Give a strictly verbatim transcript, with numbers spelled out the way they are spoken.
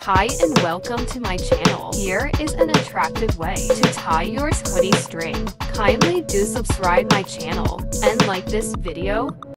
Hi and welcome to my channel. Here is an attractive way to tie your hoodie string. Kindly do subscribe my channel and like this video.